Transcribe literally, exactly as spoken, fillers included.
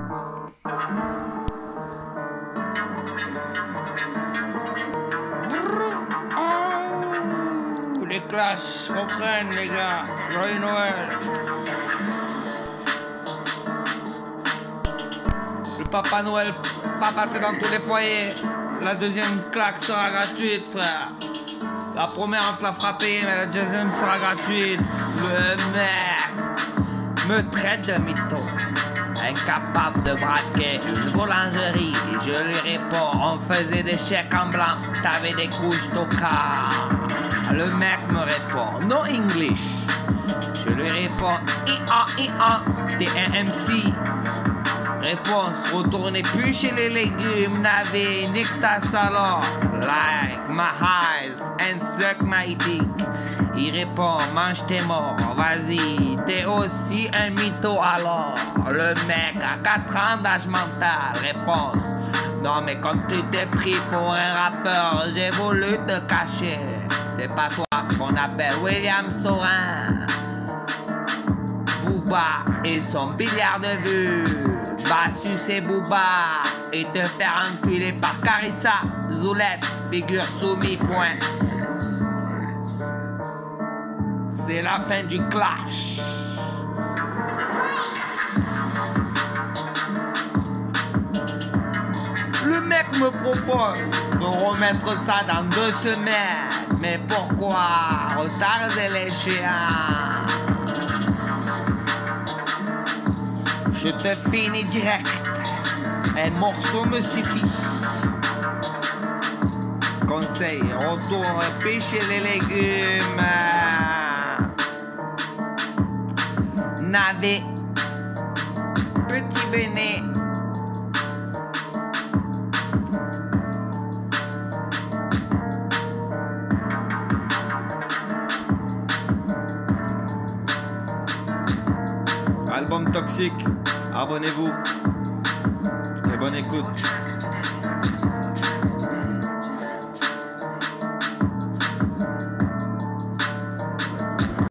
Les classes reprennent, les gars. Joyeux Noël. Le Papa Noël va passer dans tous les foyers. La deuxième claque sera gratuite, frère. La première, on te la fera payer, mais la deuxième sera gratuite. Le mec me traite de mytho. Incapable de braquer une boulangerie. Je lui réponds, on faisait des chèques en blanc. T'avais des couches d'oka. Le mec me répond, no English. Je lui réponds, I-A, I-A, t'es un M C. Réponse, retournez plus chez les légumes, n'avez nique ta salon. Like my eyes and suck my dick. Il répond, mange tes morts, vas-y, t'es aussi un mytho alors. Le mec a quatre ans d'âge mental. Réponse, non mais quand tu t'es pris pour un rappeur, j'ai voulu te cacher. C'est pas toi qu'on appelle William Saurin. Booba et son milliard de vues. Va sucer Booba et te faire enculer par Carissa. Zoulette, figure soumis, point. C'est la fin du clash. Le mec me propose de remettre ça dans deux semaines. Mais pourquoi retarder l'échéance? Je te finis direct. Un morceau me suffit. Conseil, retourne pêcher les légumes. Navet, petit béné. Album Toxique, abonnez-vous et bonne écoute.